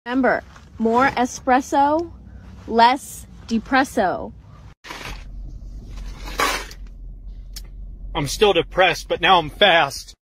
Remember, more espresso, less depresso. I'm still depressed, but now I'm fast.